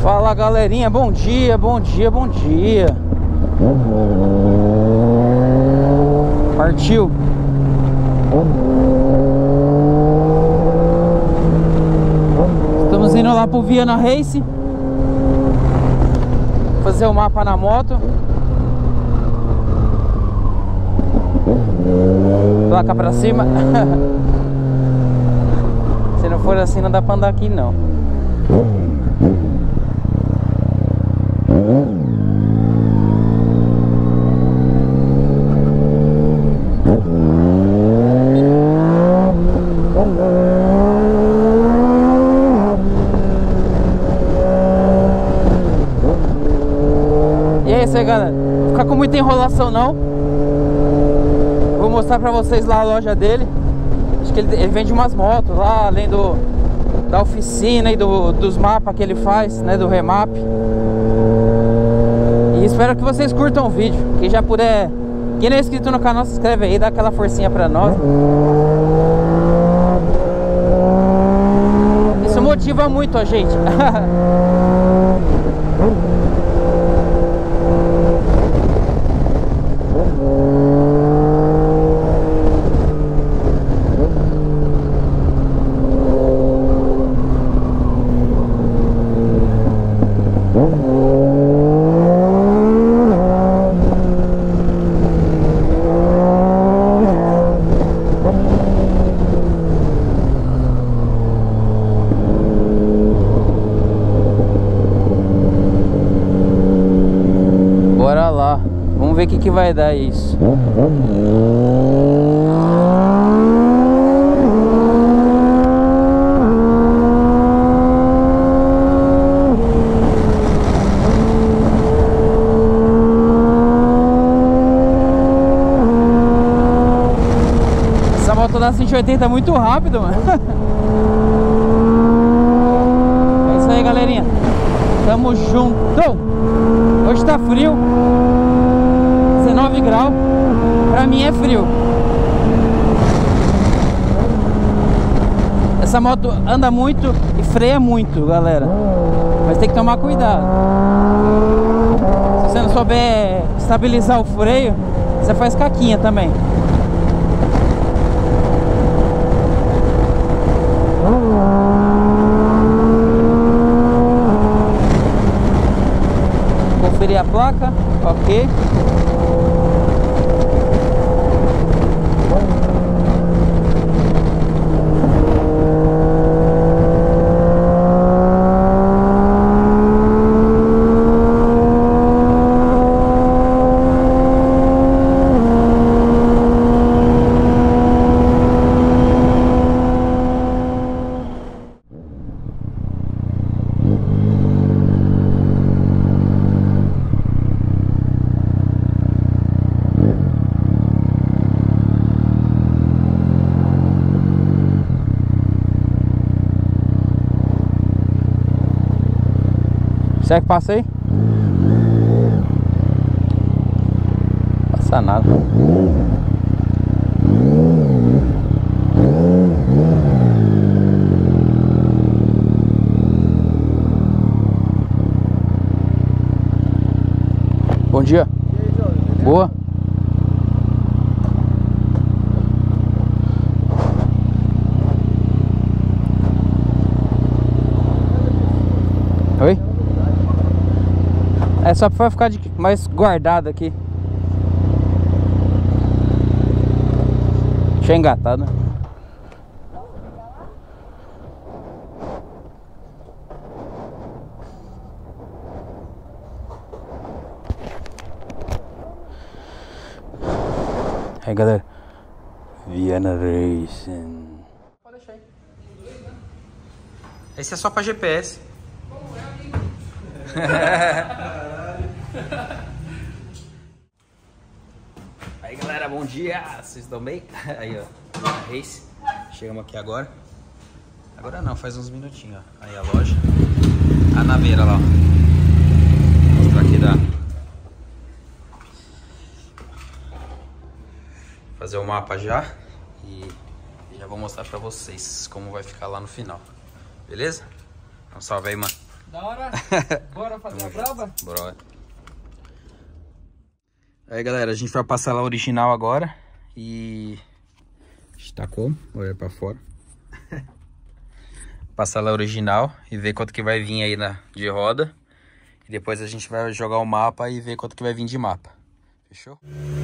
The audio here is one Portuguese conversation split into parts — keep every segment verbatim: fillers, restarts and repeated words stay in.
Fala galerinha, bom dia, bom dia, bom dia. Partiu. Estamos indo lá pro Viana Race fazer o mapa na moto. Placa pra cima. Se não for assim não dá pra andar aqui não. E é isso aí, galera. Não ficar com muita enrolação não. Vou mostrar pra vocês lá a loja dele. Acho que ele, ele vende umas motos lá, além do da oficina e do, dos mapas que ele faz, né, do remap. E espero que vocês curtam o vídeo. Quem já puder, quem não é inscrito no canal, se inscreve aí, dá aquela forcinha pra nós. Isso motiva muito a gente. Bora lá, vamos ver o que, que vai dar isso. Essa moto dá cento e oitenta muito rápido, mano. É isso aí, galerinha. Tamo junto. Hoje tá frio, dezenove graus, pra mim é frio. Essa moto anda muito e freia muito, galera, mas tem que tomar cuidado. Se você não souber estabilizar o freio, você faz caquinha também. Conferir a placa, ok. Será que passa aí? Passa nada. Bom dia. E aí, Jovem? Boa. Oi? É só pra ficar de mais guardado aqui. Deixa eu engatar, né? Aí, galera. Viana Racing. Pode deixar aí. Esse é só pra G P S. Como é, amigo? Aí, galera, bom dia. Vocês estão bem? Aí, ó, Race. Chegamos aqui agora. Agora não, faz uns minutinhos, ó. Aí a loja. A naveira lá, ó. Vou mostrar aqui da... Fazer o mapa já. E já vou mostrar pra vocês como vai ficar lá no final. Beleza? Então salve aí, mano. Da hora? Bora fazer a prova? Bora. Aí galera, a gente vai passar lá original agora. E... a gente tá como? Olha pra fora. Passar lá original e ver quanto que vai vir aí na, de roda. E depois a gente vai jogar o mapa e ver quanto que vai vir de mapa. Fechou?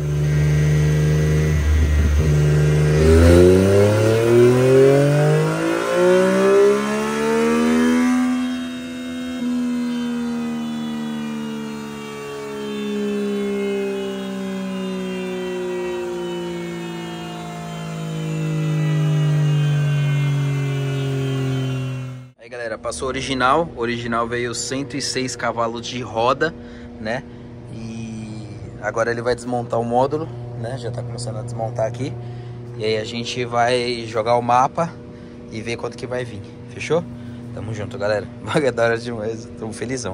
Aí galera, passou original. O original veio cento e seis cavalos de roda, né? E agora ele vai desmontar o módulo, né? Já tá começando a desmontar aqui. E aí a gente vai jogar o mapa e ver quanto que vai vir. Fechou? Tamo junto, galera. Vaga da hora demais. Tô felizão.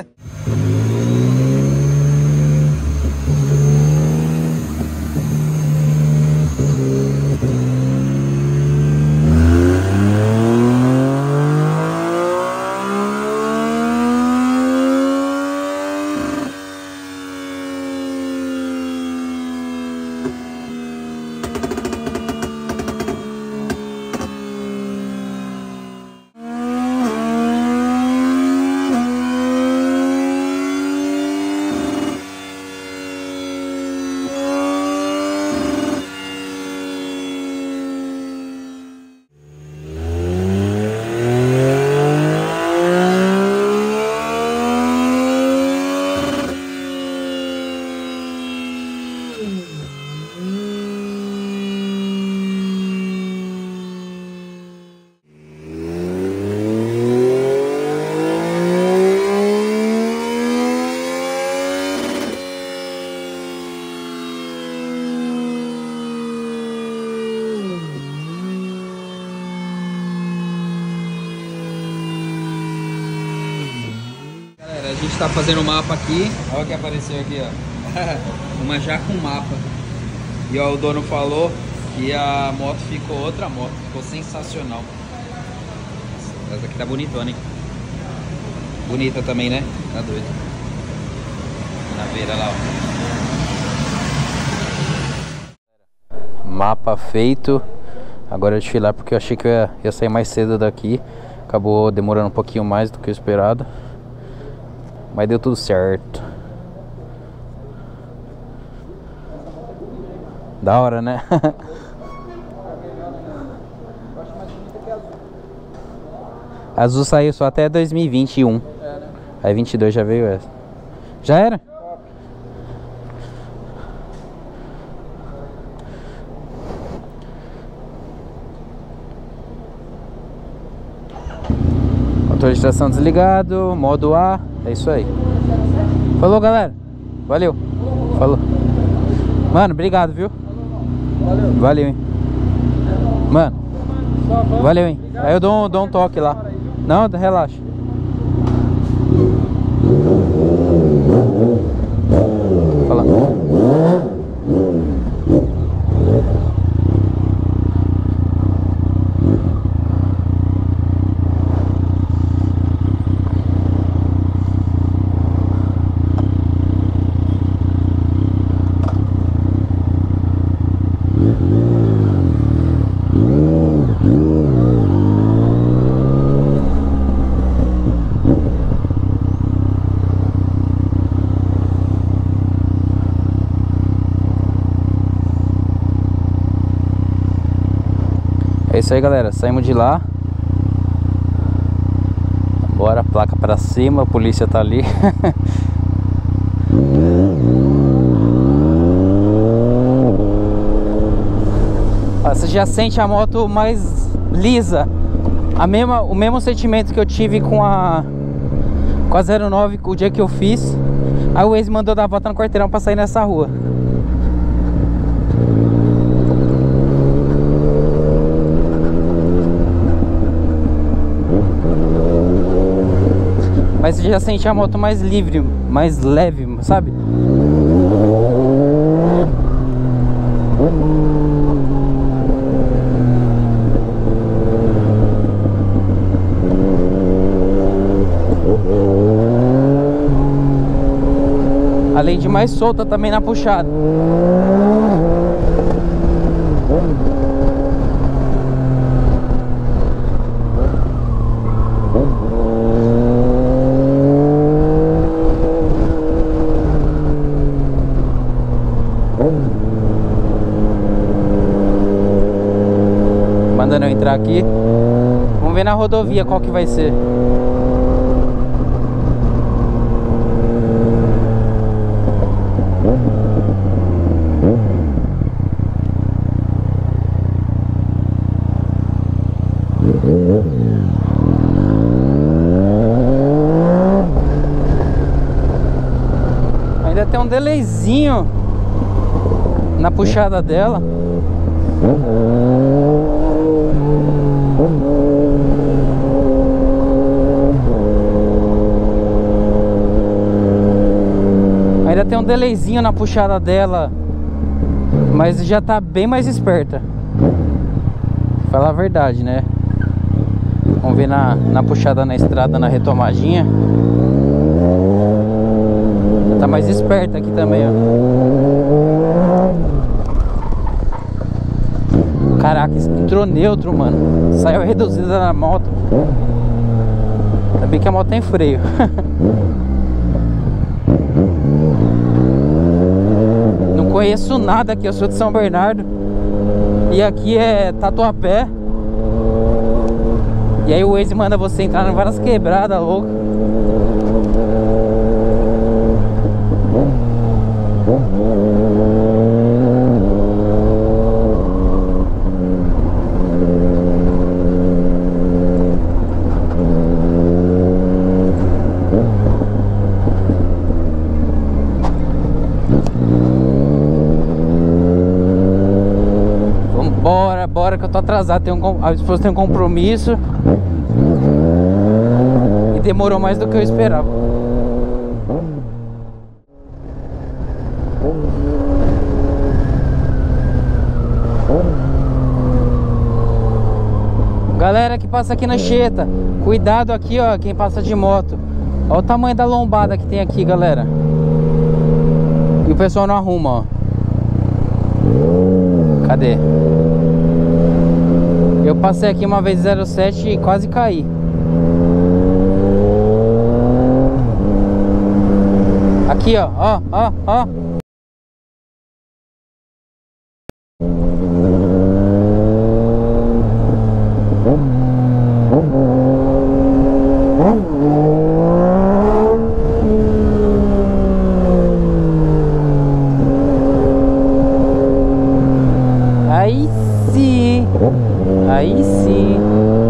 A gente tá fazendo o mapa aqui. Olha o que apareceu aqui, ó. Uma já com mapa. E ó, o dono falou que a moto ficou outra moto. Ficou sensacional. Essa aqui tá bonitona, hein? Bonita também, né? Tá doido. Na beira lá, ó. Mapa feito. Agora eu desfilar porque eu achei que eu ia, ia sair mais cedo daqui. Acabou demorando um pouquinho mais do que o esperado. Mas deu tudo certo. Da hora, né? Azul saiu só até dois mil e vinte e um. Aí vinte e dois já veio essa. Já era? Motor de tração desligado, modo A. É isso aí. Falou, galera. Valeu. Falou. Mano, obrigado, viu? Valeu. Valeu, hein? Mano. Valeu, hein? Aí eu dou um, dou um toque lá. Não, relaxa. Fala. É isso aí, galera, saímos de lá. Bora, placa pra cima, a polícia tá ali. Você já sente a moto mais lisa. A mesma, o mesmo sentimento que eu tive com a com a zero nove o dia que eu fiz. Aí o Waze mandou dar a volta no quarteirão pra sair nessa rua. Mas você já sente a moto mais livre, mais leve, sabe? além de mais solta também na puxada. Mandando eu entrar aqui. Vamos ver na rodovia qual que vai ser. Ainda tem um delayzinho na puxada dela. Ainda tem um delayzinho na puxada dela, mas já tá bem mais esperta. Falar a verdade, né? Vamos ver na, na puxada na estrada, na retomadinha. Tá mais esperta aqui também, ó. Caraca, entrou neutro, mano. Saiu reduzida na moto. Ainda bem que a moto tem freio. Não conheço nada aqui, eu sou de São Bernardo. E aqui é Tatuapé. E aí o Waze manda você entrar em várias quebradas loucas. Bora, bora que eu tô atrasado, tenho um, a esposa tem um compromisso. E demorou mais do que eu esperava. Galera que passa aqui na Anchieta, cuidado aqui, ó, quem passa de moto. Olha o tamanho da lombada que tem aqui, galera. E o pessoal não arruma, ó. Cadê? Eu passei aqui uma vez zero sete e quase caí. Aqui, ó, ó, ó, ó. Aí sim. Aí sim.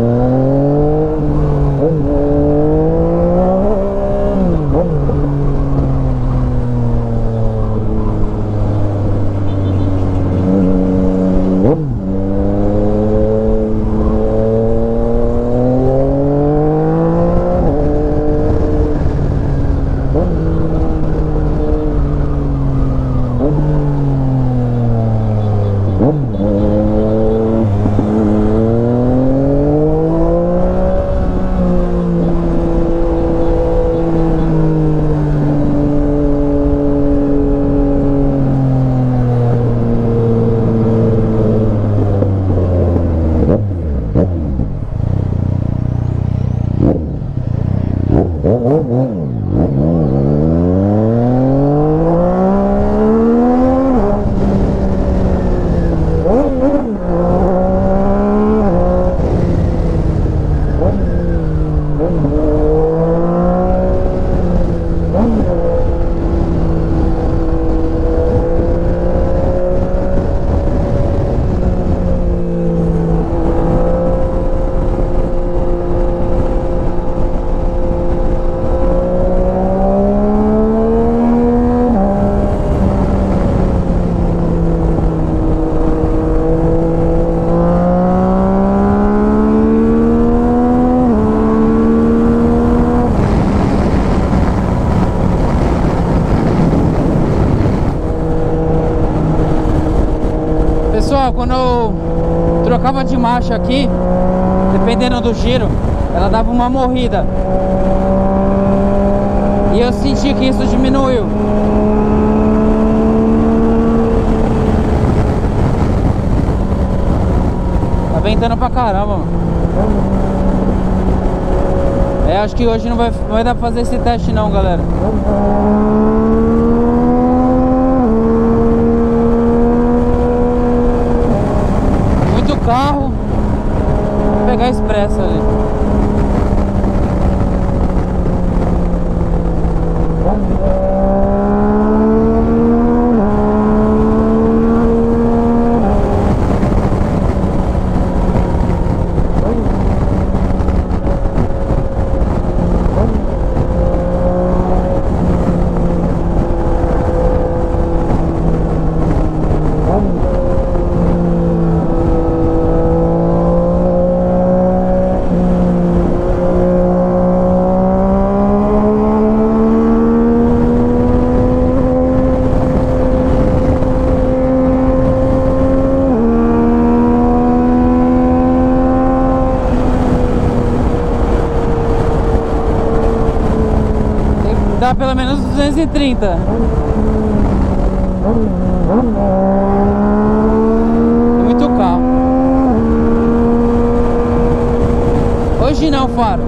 Pessoal, quando eu trocava de marcha aqui, dependendo do giro, ela dava uma morrida. E eu senti que isso diminuiu. Tá ventando pra caramba, mano. É, acho que hoje não vai, não vai dar pra fazer esse teste não, galera. Muito carro. Vou pegar a expressa ali. Dá pelo menos duzentos e trinta. É muito carro. Hoje não, faro.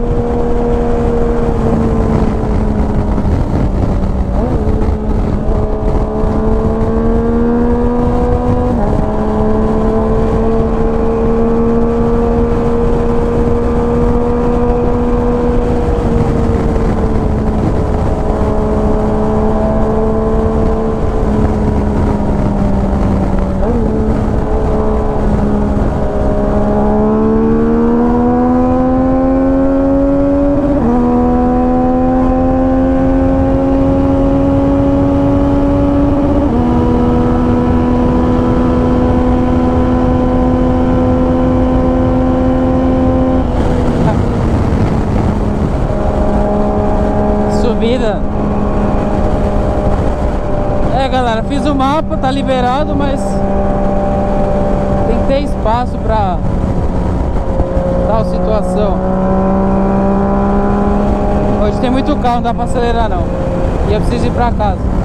É, galera, fiz o mapa, tá liberado, mas tem que ter espaço pra tal situação. Hoje tem muito carro, não dá pra acelerar não. E eu preciso ir pra casa.